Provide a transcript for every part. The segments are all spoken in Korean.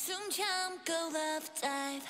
숨 참고 love dive.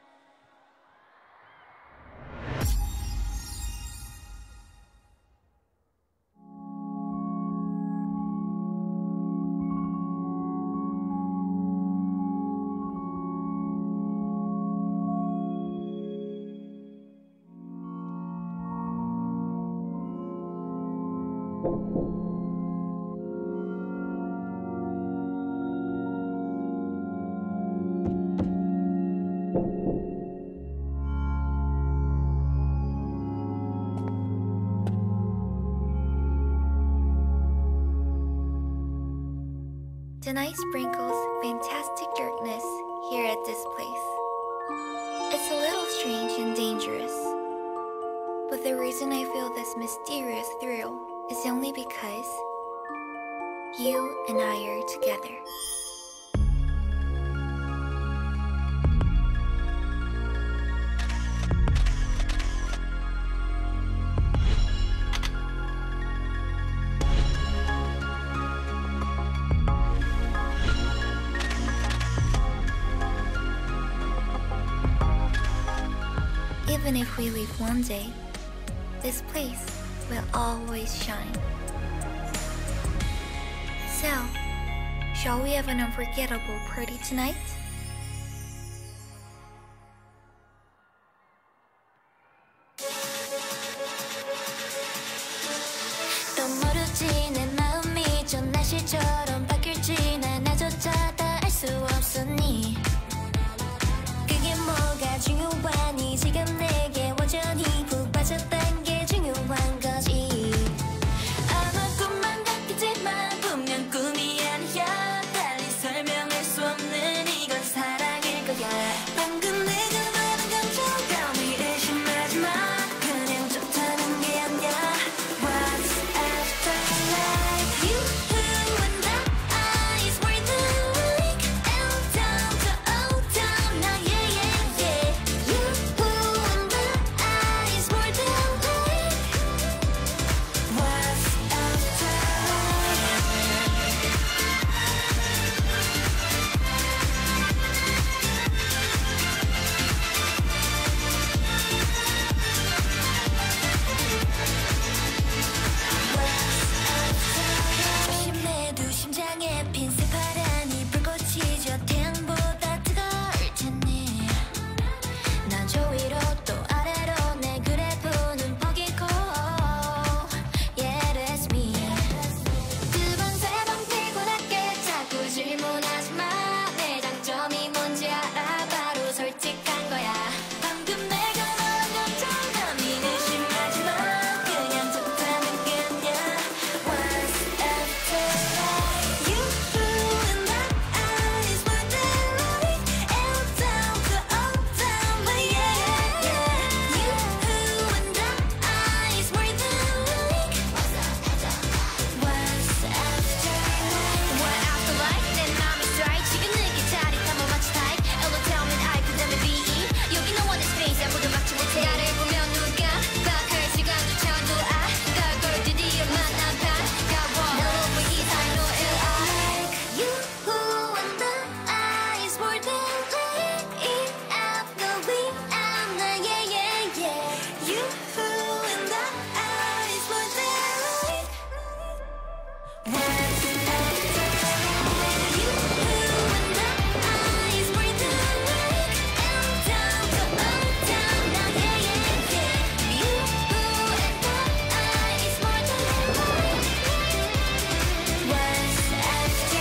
The night sprinkles fantastic darkness here at this place. It's a little strange and dangerous, but the reason I feel this mysterious thrill is only because you and I are together. Even if we leave one day, this place will always shine. So, shall we have an unforgettable party tonight? 또 모르지 내 마음이 저 날씨처럼 바뀔지 난 나조차 다 알 수 없으니 그게 뭐가 중요하니 지금 내게 완전히 푹 빠졌단 게 중요한 거지. 아마 꿈만 같겠지만 분명 꿈이 아니야. 달리 설명할 수 없는 이건 사랑일 거야. 방금 내가 말한 감정감이 의심하지 마. 그냥 좋다는 게 아니야. What's after life? You and I is more than like L down to O down. Now yeah yeah yeah. You and I is more than like What's after 조심해도 심장에 핀 새파란이 불꽃이 저 태양보다 뜨거울 테니 난 저 위로 또 아래로 내 그래프는 뻐기고 Yeah that's me. 두 번 세 번 피곤하게 자꾸 질문하지 마. 내 장점이 뭔지 알아. 바로 솔직한 거야. 방금 내가 말한 감정감이 의심하지 마. 그냥 좋다는 게 아니야. What's after life? You and I is more than like L down to O down. Yeah yeah yeah. You and I is more than like What's after life? What after life? 내 맘이 strike. 지금 느낀 짜릿함을 마치 type. L tell me I 그다음에 BE. 여기 너와 내 space 아무도 막지 못해. 나를 보면 누가 박할 시간조차 놓아. 걸 드디어 만난 반가워. 널 보고 I know it like you and I is more than like E F the we and the yeah yeah yeah. You and I is more than like What's after life? You and I is more than like L down to O down. Now yeah yeah yeah. You and I is more than like What's after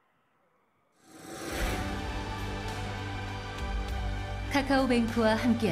카카오뱅크와 함께하는